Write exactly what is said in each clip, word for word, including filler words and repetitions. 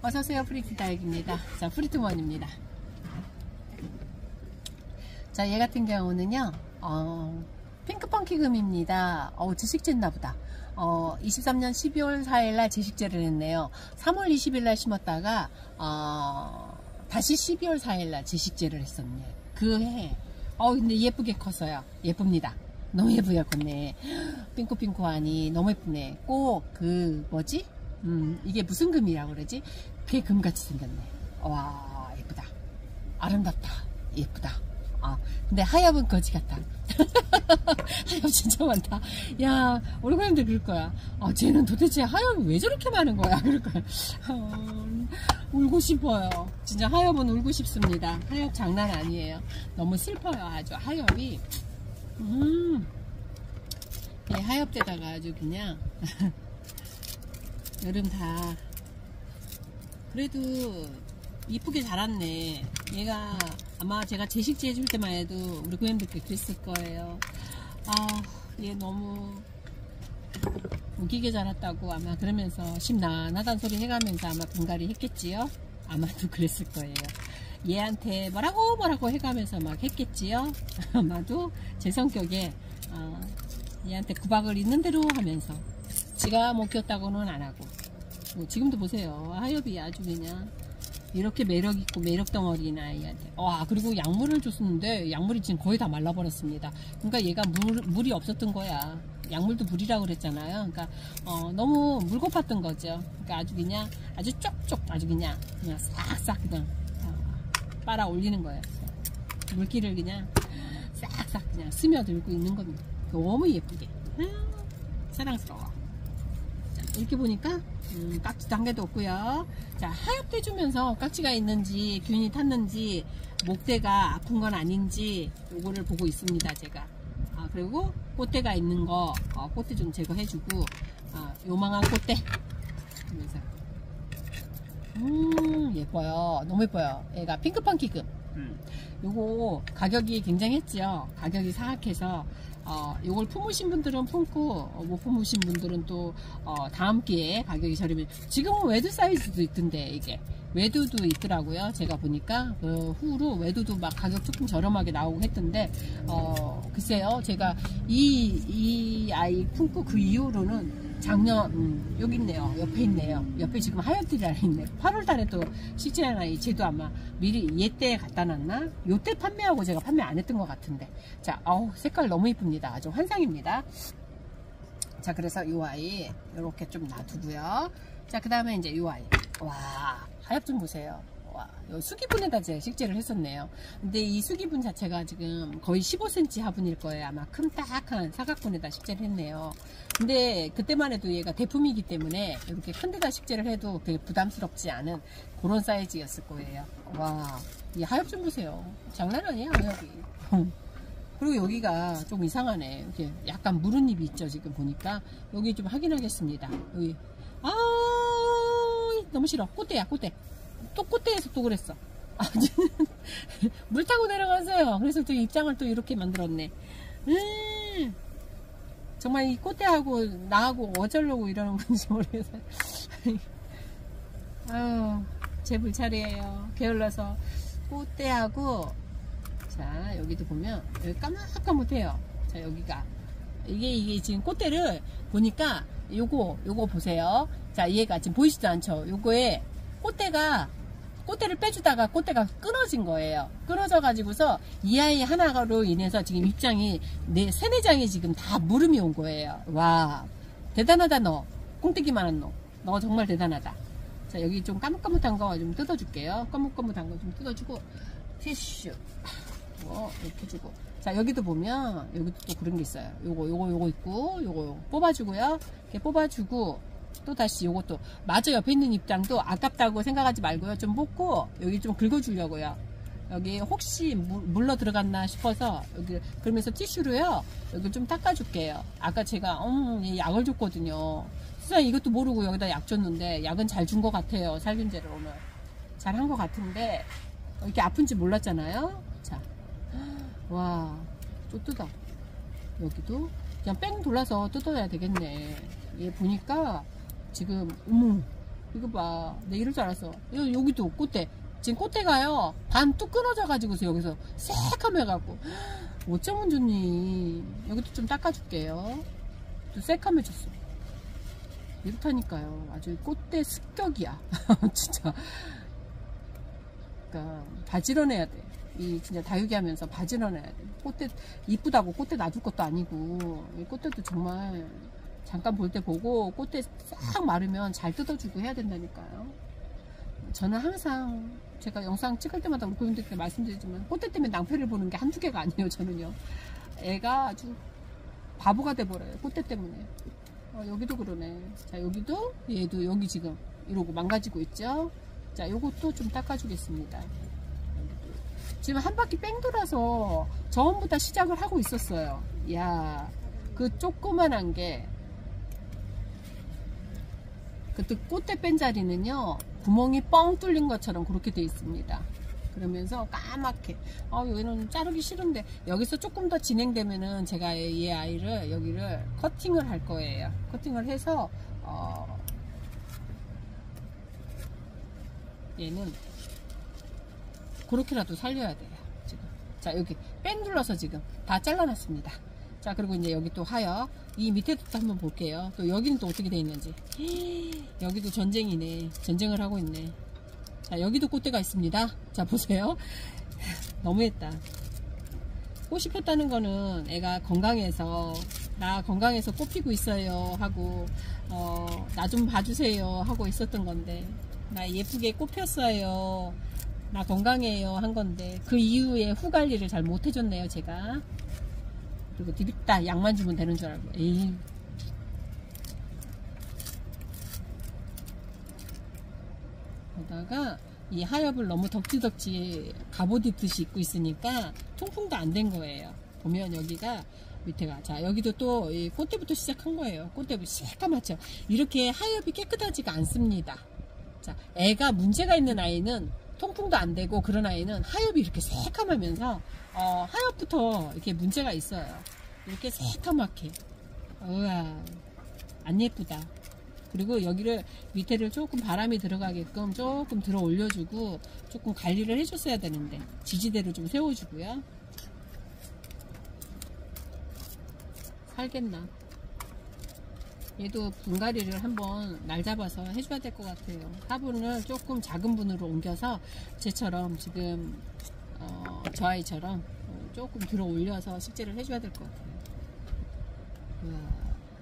어서오세요. 프리티 다육입니다. 자, 프리트원입니다. 자, 얘 같은 경우는요, 어, 핑크펑키금입니다. 어, 지식제인가 보다. 어, 이십삼 년 십이월 사일날 지식제를 했네요. 삼월 이십일날 심었다가, 어, 다시 십이월 사일날 지식제를 했었네. 그 해. 어, 근데 예쁘게 컸어요. 예쁩니다. 너무 예쁘게 컸네. 핑크핑크하니 너무 예쁘네. 꼭 그 뭐지? 음, 이게 무슨 금이라고 그러지? 그게 금같이 생겼네. 와, 예쁘다. 아름답다. 예쁘다. 아, 근데 하엽은 거지 같다. 하엽 진짜 많다. 야, 우리 고양이들 그럴 거야. 아, 쟤는 도대체 하엽이 왜 저렇게 많은 거야? 그럴 거야. 어, 울고 싶어요. 진짜 하엽은 울고 싶습니다. 하엽 장난 아니에요. 너무 슬퍼요. 아주 하엽이. 음, 예, 하엽 때다가 아주 그냥 여름 다 그래도 이쁘게 자랐네. 얘가 아마 제가 제식제 해줄 때만 해도 우리 고양이들께 그랬을 거예요. 아, 얘 너무 웃기게 자랐다고 아마 그러면서 심란하단 소리 해가면서 아마 분갈이 했겠지요. 아마도 그랬을 거예요. 얘한테 뭐라고 뭐라고 해가면서 막 했겠지요. 아마도 제 성격에 어, 얘한테 구박을 있는 대로 하면서 지가 못 키웠다고는 안 하고. 뭐 지금도 보세요. 하엽이 아주 그냥 이렇게 매력있고 매력덩어리인 아이한테. 와, 그리고 약물을 줬었는데 약물이 지금 거의 다 말라버렸습니다. 그러니까 얘가 물, 물이 없었던 거야. 약물도 물이라고 그랬잖아요. 그러니까 어, 너무 물고팠던 거죠. 그러니까 아주 그냥 아주 쪽쪽 아주 그냥 그냥 싹싹 그냥 어, 빨아 올리는 거예요. 물기를 그냥 싹싹 그냥 스며들고 있는 겁니다. 너무 예쁘게. 음, 사랑스러워. 자, 이렇게 보니까 음, 깍지도 한 개도 없고요. 자, 하엽대 주면서 깍지가 있는지 균이 탔는지 목대가 아픈 건 아닌지 요거를 보고 있습니다. 제가. 아, 그리고 꽃대가 있는 거 어, 꽃대 좀 제거해주고 어, 요망한 꽃대. 그래서 음, 예뻐요. 너무 예뻐요. 얘가 핑크펑키금. 음, 요거 가격이 굉장했죠. 가격이 사악해서 어, 요걸 품으신 분들은 품고 어, 못 품으신 분들은 또 어, 다음 기회에 가격이 저렴해. 지금은 외두 사이즈도 있던데 이게 외두도 있더라고요. 제가 보니까 그 후로 외두도 막 가격 조금 저렴하게 나오고 했던데 어, 글쎄요. 제가 이, 이 아이 품고 그 이후로는 작년 음, 여기 있네요. 옆에 있네요. 옆에 지금 하엽들이 하나 있네. 팔월 달에 또 식재한 아이 쟤도 아마 미리 얘때 갖다 놨나? 요때 판매하고 제가 판매 안 했던 것 같은데. 자, 어우, 색깔 너무 이쁩니다. 아주 환상입니다. 자, 그래서 요 아이 이렇게 좀 놔두고요. 자, 그 다음에 이제 요 아이. 와, 하엽 좀 보세요. 와, 요 수기분에다 제가 식재를 했었네요. 근데 이 수기분 자체가 지금 거의 십오 센티미터 화분일 거예요. 아마 큰 딱한 사각분에다 식재를 했네요. 근데 그때만 해도 얘가 대품이기 때문에 이렇게 큰 데다 식재를 해도 되게 부담스럽지 않은 그런 사이즈였을 거예요. 와, 이 하엽 좀 보세요. 장난 아니야, 하엽이. 그리고 여기가 좀 이상하네. 이렇게 약간 무른 잎이 있죠. 지금 보니까 여기 좀 확인하겠습니다. 여기. 아, 너무 싫어. 꽃대야, 꽃대. 또 꽃대에서 또 그랬어. 아, 물 타고 내려가세요. 그래서 또 입장을 또 이렇게 만들었네. 음, 정말 이 꽃대하고 나하고 어쩌려고 이러는 건지 모르겠어. 아유, 제 불찰이에요. 게을러서 꽃대하고. 자, 여기도 보면 여기 까맣까맣해요. 자, 여기가 이게 이게 지금 꽃대를 보니까 요거 요거 보세요. 자, 얘가 지금 보이시지 않죠? 요거에 꽃대가 꽃대를 빼주다가 꽃대가 끊어진 거예요. 끊어져 가지고서 이 아이 하나로 인해서 지금 입장이 네, 세네 장이 지금 다 무름이 온 거예요. 와, 대단하다 너. 꽁떼기만한 너. 너 정말 대단하다. 자, 여기 좀 까뭇까뭇한 거 좀 뜯어줄게요. 까뭇까뭇한 거 좀 뜯어주고 티슈 뭐 이렇게 주고. 자, 여기도 보면 여기도 또 그런 게 있어요. 요거 요거 요거 있고 요거 뽑아주고요. 이렇게 뽑아주고 또 다시 요것도 마저 옆에 있는 입장도 아깝다고 생각하지 말고요. 좀 뽑고 여기 좀 긁어주려고요. 여기 혹시 물, 물러 들어갔나 싶어서 여기 그러면서 티슈로요. 여기 좀 닦아줄게요. 아까 제가 음, 약을 줬거든요. 세상에 이것도 모르고 여기다 약 줬는데 약은 잘 준 것 같아요. 살균제를 오늘 잘한 것 같은데 이렇게 아픈지 몰랐잖아요. 자, 와, 또 뜯어. 여기도 그냥 뺑 돌라서 뜯어야 되겠네. 얘 보니까 지금 어머 이거 봐. 내 이럴 줄 알았어. 여, 여기도 꽃대. 지금 꽃대가요. 반 뚝 끊어져가지고서 여기서 새카매갖고. 어쩌면 좋니. 여기도 좀 닦아줄게요. 또 새카매졌어. 이렇다니까요. 아주 꽃대 습격이야. 진짜. 그러니까 바지런해야 돼. 이 진짜 다육이 하면서 바지런해야 돼. 꽃대 이쁘다고 꽃대 놔둘 것도 아니고 이 꽃대도 정말 잠깐 볼 때 보고 꽃대 싹 마르면 잘 뜯어주고 해야 된다니까요. 저는 항상 제가 영상 찍을 때마다 우리 고객님들께 말씀드리지만 꽃대 때문에 낭패를 보는 게 한두 개가 아니에요. 저는요. 애가 아주 바보가 돼버려요. 꽃대 때문에. 어, 여기도 그러네. 자, 여기도 얘도 여기 지금 이러고 망가지고 있죠. 자, 요것도 좀 닦아주겠습니다. 지금 한 바퀴 뺑 돌아서 전부 다 시작을 하고 있었어요. 야, 그 조그만한 게 그때 꽃대 뺀 자리는요 구멍이 뻥 뚫린 것처럼 그렇게 돼 있습니다. 그러면서 까맣게 아 얘는 자르기 싫은데 여기서 조금 더 진행되면은 제가 이 아이를 여기를 커팅을 할 거예요. 커팅을 해서 어 얘는 그렇게라도 살려야 돼요. 지금 자 여기 뺑 눌러서 지금 다 잘라놨습니다. 자 그리고 이제 여기 또 하여 이 밑에도 또 한번 볼게요. 또 여기는 또 어떻게 돼 있는지. 여기도 전쟁이네. 전쟁을 하고 있네. 자 여기도 꽃대가 있습니다. 자 보세요. 너무했다. 꽃이 폈다는 거는 애가 건강해서 나 건강해서 꽃 피고 있어요 하고 어, 나 좀 봐주세요 하고 있었던 건데 나 예쁘게 꽃 폈어요 나 건강해요 한 건데 그 이후에 후 관리를 잘 못해줬네요 제가. 그리고 디비다 약만 주면 되는 줄 알고 에이. 그러다가 이 하엽을 너무 덕지덕지 갑옷 입듯이 입고 있으니까 통풍도 안 된 거예요. 보면 여기가 밑에가 자 여기도 또 이 꽃대부터 시작한 거예요. 꽃대부터 새까맣죠. 이렇게 하엽이 깨끗하지가 않습니다. 자 애가 문제가 있는 아이는 통풍도 안 되고 그런 아이는 하엽이 이렇게 새까마면서 어, 하엽부터 이렇게 문제가 있어요. 이렇게 새까맣게 우와 안 예쁘다. 그리고 여기를 밑에를 조금 바람이 들어가게끔 조금 들어 올려주고 조금 관리를 해줬어야 되는데 지지대로 좀 세워주고요. 살겠나? 얘도 분갈이를 한번 날 잡아서 해줘야 될 것 같아요. 화분을 조금 작은 분으로 옮겨서 쟤처럼 지금 어, 저 아이처럼 조금 들어 올려서 식재를 해줘야 될 것 같아요. 우와.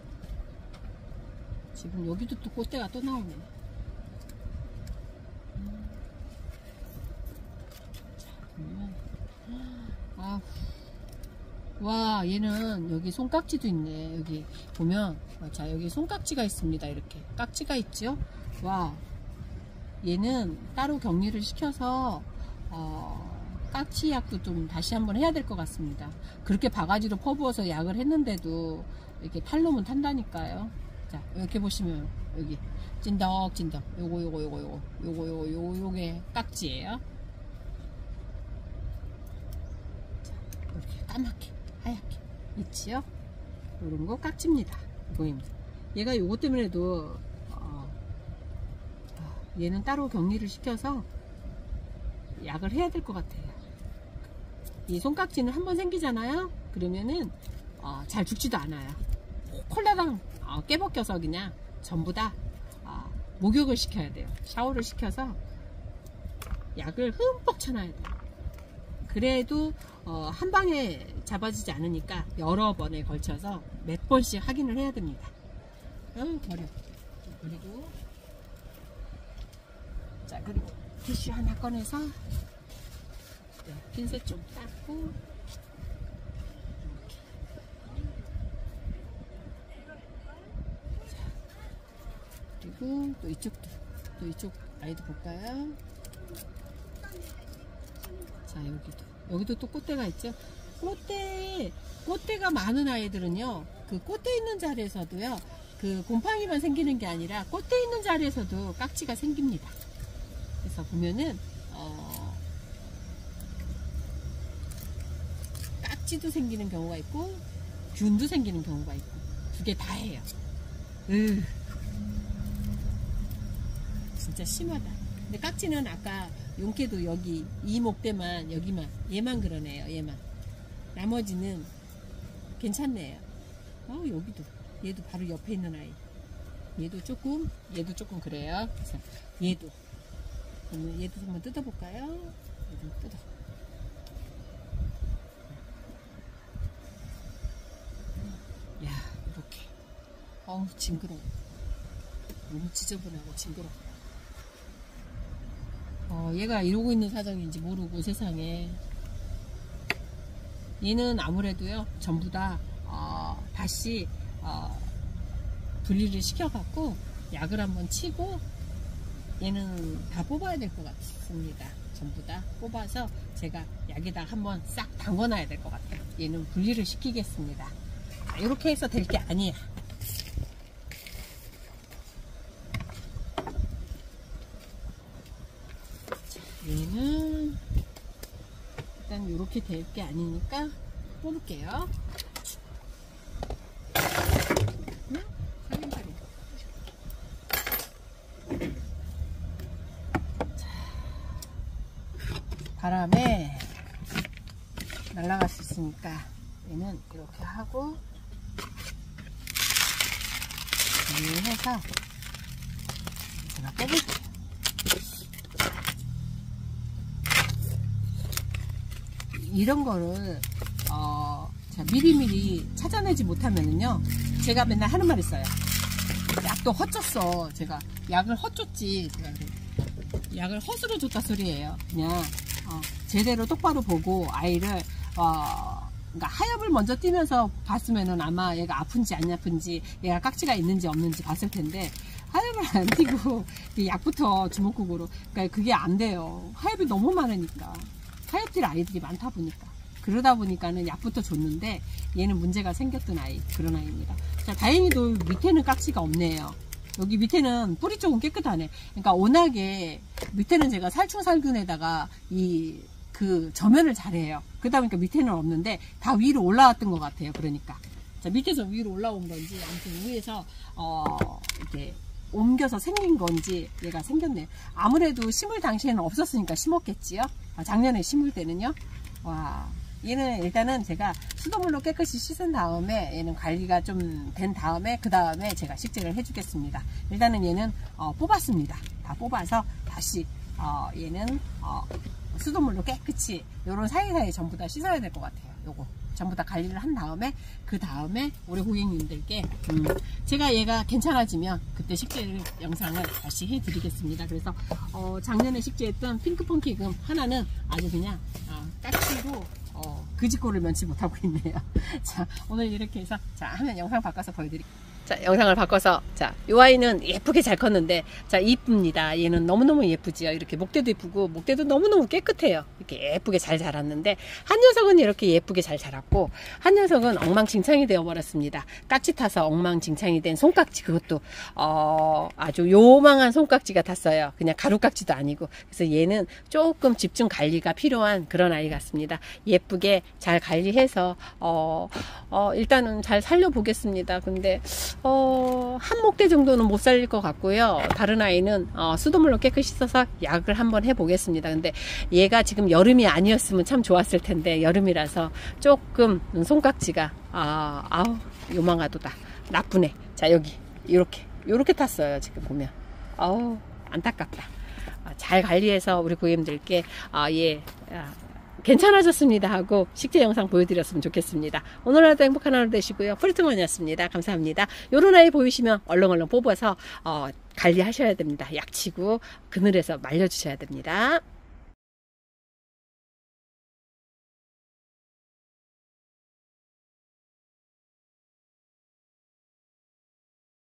지금 여기도 또 꽃대가 또 나오네. 자, 보면 아, 와 얘는 여기 손깍지도 있네. 여기 보면 자 여기 손깍지가 있습니다. 이렇게 깍지가 있죠. 와 얘는 따로 격리를 시켜서 어, 깍지 약도 좀 다시 한번 해야 될 것 같습니다. 그렇게 바가지로 퍼부어서 약을 했는데도 이렇게 탈놈은 탄다니까요. 자 이렇게 보시면 여기 찐덕찐덕 요거 요거 요거 요거 요거 요거 요거 요게 깍지예요. 자 이렇게 까맣게 하얗게 있지요. 요런거 깍지입니다. 이거입니다. 얘가 요거 때문에도 어, 얘는 따로 격리를 시켜서 약을 해야 될 것 같아요. 이 손깍지는 한번 생기잖아요. 그러면은 어, 잘 죽지도 않아요. 콜라당 어, 깨벗겨서 그냥 전부 다 어, 목욕을 시켜야 돼요. 샤워를 시켜서 약을 흠뻑 쳐놔야 돼요. 그래도 어, 한 방에 잡아지지 않으니까 여러 번에 걸쳐서 몇 번씩 확인을 해야 됩니다. 어, 버려. 그리고 자 그리고 티슈 하나 꺼내서 네, 핀셋 좀 닦고 자, 그리고 또 이쪽도 또 이쪽 아이도 볼까요? 자 여기도 여기도 또 꽃대가 있죠. 꽃대 꽃대가 많은 아이들은요 그 꽃대 있는 자리에서도요 그 곰팡이만 생기는 게 아니라 꽃대 있는 자리에서도 깍지가 생깁니다. 그래서 보면은 어, 깍지도 생기는 경우가 있고 균도 생기는 경우가 있고 두 개 다 해요. 으. 진짜 심하다. 근데 깍지는 아까 용케도 여기 이 목대만 여기만 얘만 그러네요. 얘만. 나머지는 괜찮네요. 어 여기도 얘도 바로 옆에 있는 아이. 얘도 조금 얘도 조금 그래요. 그래서 얘도 그러면 얘도 한번 뜯어볼까요? 얘도 뜯어. 야 이렇게. 어우 징그러워. 너무 지저분하고 징그러워. 어, 얘가 이러고 있는 사정인지 모르고 세상에. 얘는 아무래도요 전부 다 어, 다시 어, 분리를 시켜갖고 약을 한번 치고 얘는 다 뽑아야 될 것 같습니다. 전부 다 뽑아서 제가 약에다 한번 싹 담궈놔야 될 것 같아요. 얘는 분리를 시키겠습니다. 자, 이렇게 해서 될 게 아니야. 얘는 일단 이렇게 될 게 아니니까 뽑을게요. 응? 살림살이. 자, 바람에 날아갈 수 있으니까 얘는 이렇게 하고 이렇게 해서 제가 뽑을게요. 이런 거를 어, 자, 미리미리 찾아내지 못하면은요 제가 맨날 하는 말 있어요. 약도 헛줬어. 제가 약을 헛줬지. 제가 약을 헛으로 줬다 소리예요. 그냥 어, 제대로 똑바로 보고 아이를 어, 그러니까 하엽을 먼저 띄면서 봤으면은 아마 얘가 아픈지 안 아픈지 얘가 깍지가 있는지 없는지 봤을 텐데 하엽을 안 띄고 약부터 주먹국으로 그러니까 그게 안 돼요. 하엽이 너무 많으니까. 하엽질 아이들이 많다 보니까 그러다 보니까는 약부터 줬는데 얘는 문제가 생겼던 아이 그런 아이입니다. 자 다행히도 밑에는 깍지가 없네요. 여기 밑에는 뿌리 쪽은 깨끗하네. 그러니까 워낙에 밑에는 제가 살충살균에다가 이 그 저면을 잘해요. 그러다 보니까 밑에는 없는데 다 위로 올라왔던 것 같아요. 그러니까 자 밑에서 위로 올라온 건지 아무튼 위에서 어 이렇게 옮겨서 생긴 건지 얘가 생겼네. 아무래도 심을 당시에는 없었으니까 심었겠지요. 아, 작년에 심을 때는요. 와 얘는 일단은 제가 수돗물로 깨끗이 씻은 다음에 얘는 관리가 좀 된 다음에 그 다음에 제가 식재를 해주겠습니다. 일단은 얘는 어, 뽑았습니다. 다 뽑아서 다시 어, 얘는 어, 수돗물로 깨끗이 요런 사이사이 전부 다 씻어야 될 것 같아요. 요거 전부 다 관리를 한 다음에 그 다음에 우리 고객님들께 음, 제가 얘가 괜찮아지면 그때 식재 영상을 다시 해드리겠습니다. 그래서 어, 작년에 식재했던 핑크펑키금 하나는 아주 그냥 어, 깍지로 어, 그지꼴을 면치 못하고 있네요. 자 오늘 이렇게 해서 자 하면 영상 바꿔서 보여드릴게요. 자 영상을 바꿔서 자 이 아이는 예쁘게 잘 컸는데 자 이쁩니다. 얘는 너무너무 예쁘지요. 이렇게 목대도 예쁘고 목대도 너무너무 깨끗해요. 이렇게 예쁘게 잘 자랐는데 한 녀석은 이렇게 예쁘게 잘 자랐고 한 녀석은 엉망진창이 되어 버렸습니다. 깍지 타서 엉망진창이 된 손깍지 그것도 어, 아주 요망한 손깍지가 탔어요. 그냥 가루깍지도 아니고. 그래서 얘는 조금 집중 관리가 필요한 그런 아이 같습니다. 예쁘게 잘 관리해서 어, 어, 일단은 잘 살려보겠습니다. 근데 어, 한 목대 정도는 못 살릴 것 같고요. 다른 아이는 어, 수돗물로 깨끗이 씻어서 약을 한번 해보겠습니다. 근데 얘가 지금 여름이 아니었으면 참 좋았을 텐데 여름이라서 조금 손깍지가 아, 아우 요망하도다. 나쁘네. 자 여기 이렇게 이렇게 탔어요. 지금 보면 아우 안타깝다. 아, 잘 관리해서 우리 고객님들께 아, 예 아, 괜찮아졌습니다 하고 식재 영상 보여드렸으면 좋겠습니다. 오늘 하루도 행복한 하루 되시고요. 프리트먼이었습니다. 감사합니다. 요런 아이 보이시면 얼렁얼렁 뽑아서 어, 관리하셔야 됩니다. 약치고 그늘에서 말려주셔야 됩니다.